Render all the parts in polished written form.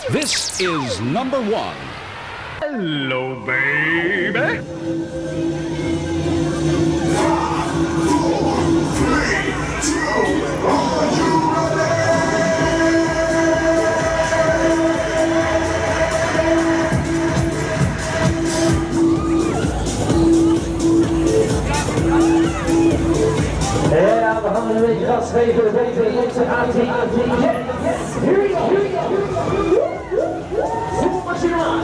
This is number 1. Hello, baby. Ja, we gaan een beetje gas geven. Deze gaat hij. Here we go. Voel maximaal.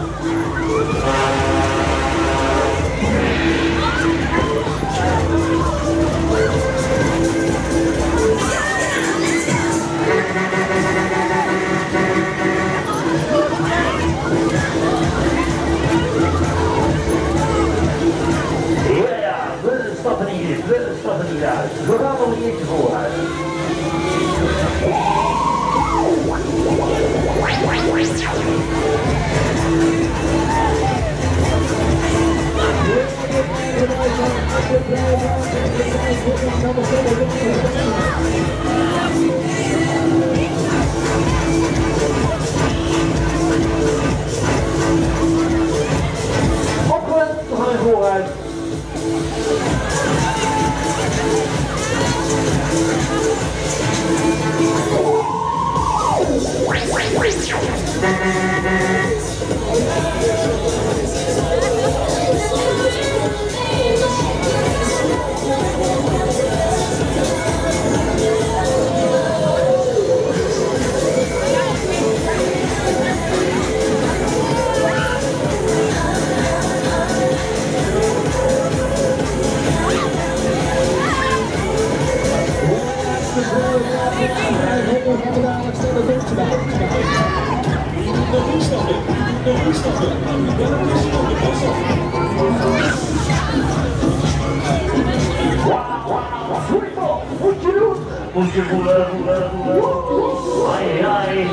We stappen niet uit. We gaan nog een keertje vooruit. Opgelet, we gaan vooruit. Moet je voelen. Ai, ai.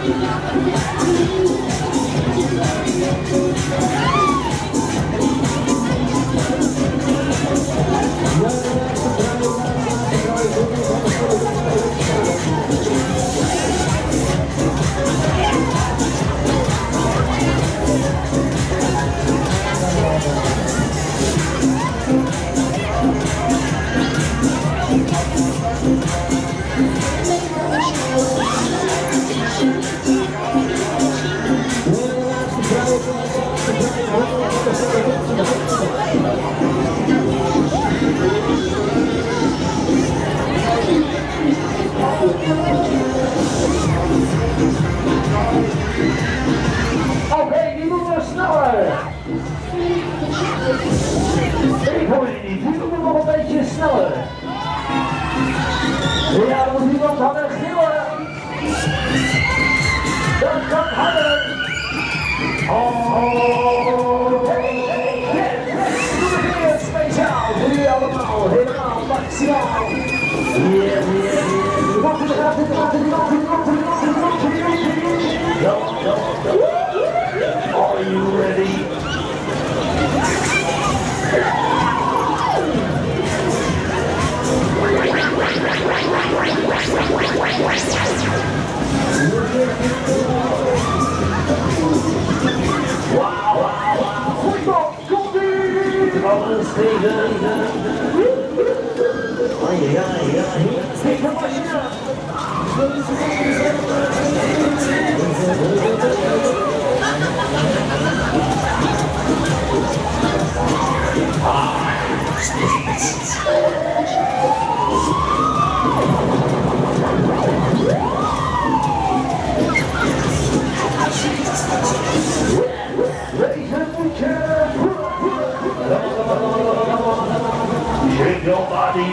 Oké, die moeten sneller. Ik hoor je niet, die moeten nog een beetje sneller. Ja, dan moet iemand harder gillen. Dat kan harder. Speciaal voor jullie allemaal, helemaal maximaal. Are you ready? Wow. Voetbal, komt-ie! Alles tegen. Ai. Steek de machine. Shake your body.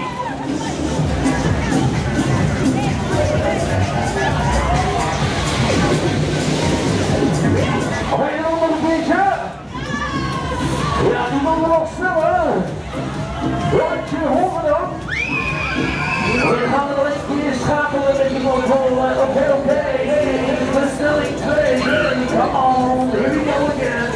Oké, nog een beetje. Ja, die man nog sneller. Laat je horen dan. We gaan er nog een keer schakelen met die controle. Oké. Versnelling 2. Come on, here we go again.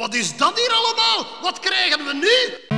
Wat is dat hier allemaal? Wat krijgen we nu?